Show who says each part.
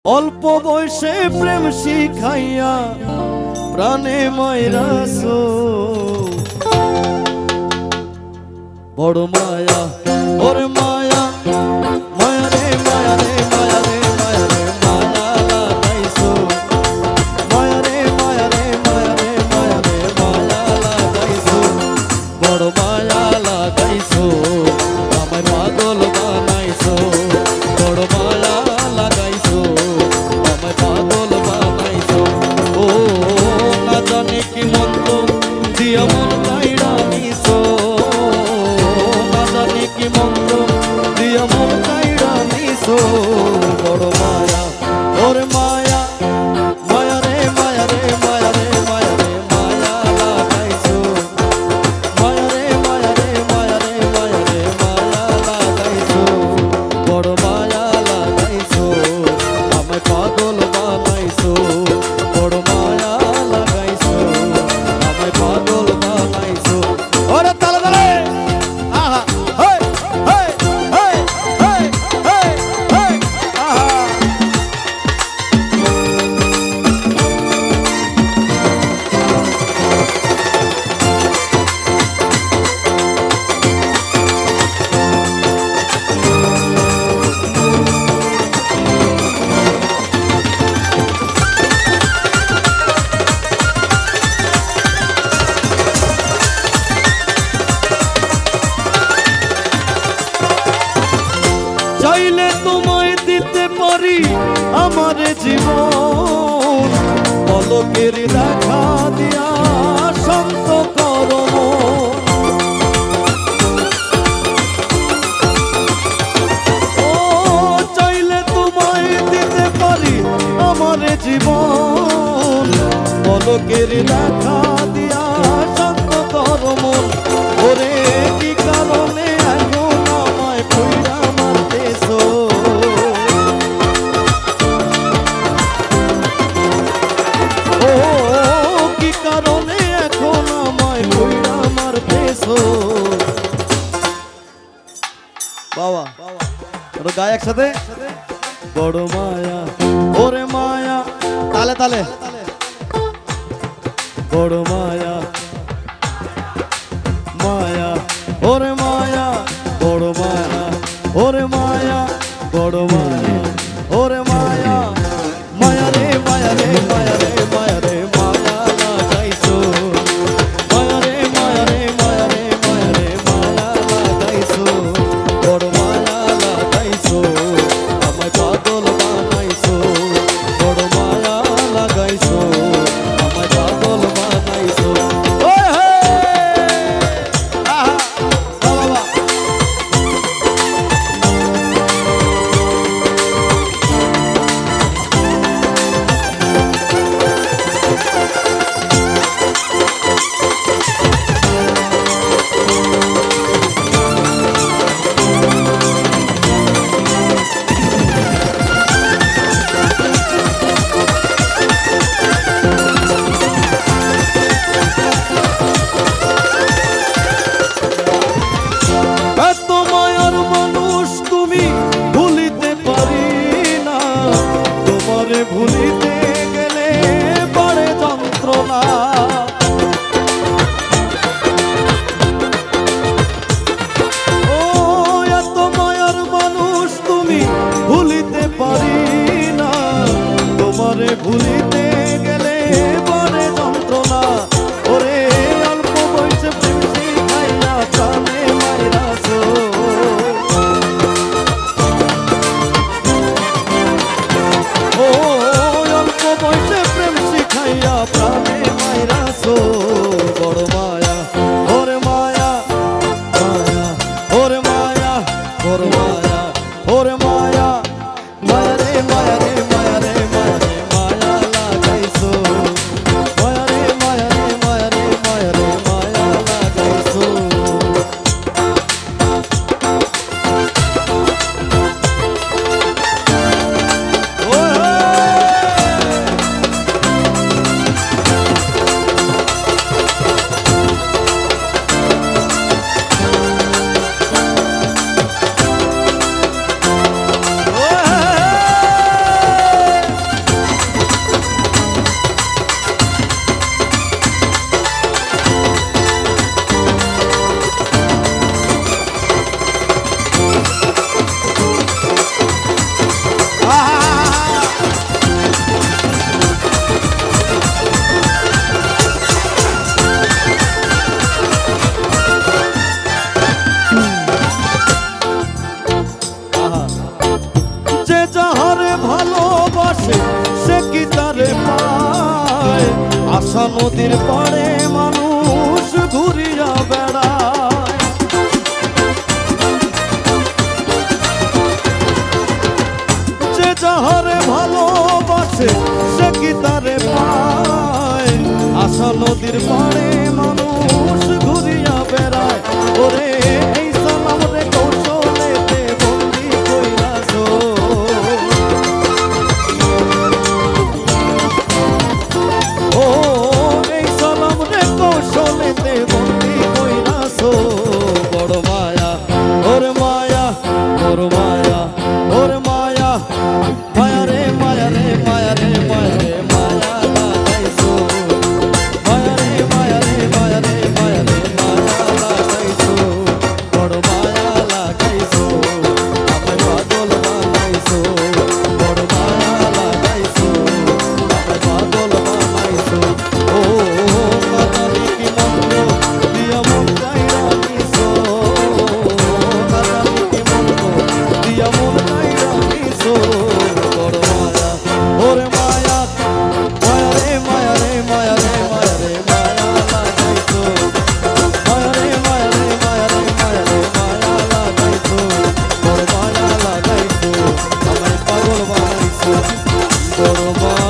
Speaker 1: অল্প বয়সে প্রেম শিখাইয়া প্রাণে মাইরাছো বড় মায়া ওরে মায়া মায়া রে মায়া রে মায়া রে মায়া রে মায়া লাগাইছো মায়া রে মায়া রে মায়া রে মায়া রে মায়া লাগাইছো বড় মায়া লাগাইছো আমায় পাগল বানাইছো বড় মায়া লাগাইছো আমায় পাগল বানাইছো ও না জানি কি মন্ত্র দিয়া মন কাইড়া নিছো না জানি কি মন্ত্র দিয়া মন কাইড়া নিছো বড় মায়া ওরে মায়া মায়া রে মায়া রে মায়া রে মায়া রে মায়া লাগাইছো মায়া রে মায়া রে মায়া রে মায়া রে মায়া লাগাইছো বড় মায়া লাগাইছো আমায় পাগল বানাইছো বড় মায়া লাগাইছো আমায় পাগল বানাইছো ওরে তালে তালে আহা হেই হেই হেই হেই হেই হেই আহা চাইলে তোমায় দিতে পারি আমার জীবন পলকের দেখা দিয়া শান্ত করো ও চাইলে তোমায় দিতে পারি আমার জীবন পলকের দেখা দিয়া শান্ত করো মন ওরে কি কারণে এখন আমায় কইরা মারতেছো ও কি কারণে এখন আমায় কইরা মারতেছো বাবা ওরা গায় একসাথে বড় মায়া ওরে মায়া তালে তালে বড় মায়া মায়া ওরে মায়া বড় মায়া ওরে মায়া বড় মায়া ওরে মায়া মায়া রে মায়া রে মায়া রে মায়া রে মায়া লাগাইছো মায়া রে মায়া রে মায়া রে মায়া রে মায়া লাগাইছো বড় মায়া লাগাইছো আমায় পাগল বানাইছো বড় মায়া লাগাইছো আমায় পাগল বানাইছো ওই হে আহা বাবা এত মায়ার মানুষ তুমি ভুলিতে পারি না তোমারে ভুলিতে গেলে বাড়ে যন্ত্রণা ও এত মায়ার মানুষ তুমি ভুলিতে পারি না তোমারে ভুলিতে গেলে বাড়ে যন্ত্রণা ওরে অল্প বয়সে প্রেম শিখাইয়া প্রাণে মাইরাছো ও অল্প বয়সে প্রেম শিখাইয়া প্রাণে মাইরা নদীর পাড়ে মানুষ ঘুরিয়া বেড়ায়, যে যাহারে ভালোবাসে সে কি তারে পায়। আশা নদীর পাড়ে মানুষ ঘুরিয়া বেড়ায়, ওরে এই সালাম রে কৌশলেতে বন্দি কইরাছ, ও এই সালাম রে কৌশলেতে বন্দি কইরাছ। বড় মায়া ওর মায়া, ওর মায়া ওর মায়া, মায়া রে মায়া রে মায়া রে মায়া রে মায়া লাগাইছো, মায়া রে মায়া রে মায়া রে মায়া রে মায়া লাগাইছো, বড় মায়া লাগাইছো, আমায় পাগল বানাইছো, বড় মায়া লাগাইছো, আমায় পাগল বানাইছো। ও কাটারি কি মন্ত্র দিয়া মন কাইরা নিছো, কাটারি কি মন্ত্র দিয়া মন কাইরা নিছো। বড় মায়া ওরে মায়া, মায়া রে মায়া রে মায়া রে মায়া রে মায়া লাগাইছো, মায়া রে মায়া রে মায়া রে মায়া রে মায়া লাগাইছো, বড় মায়া লাগাইছো, আমায় পাগল বানাইছো, বড় মায়া।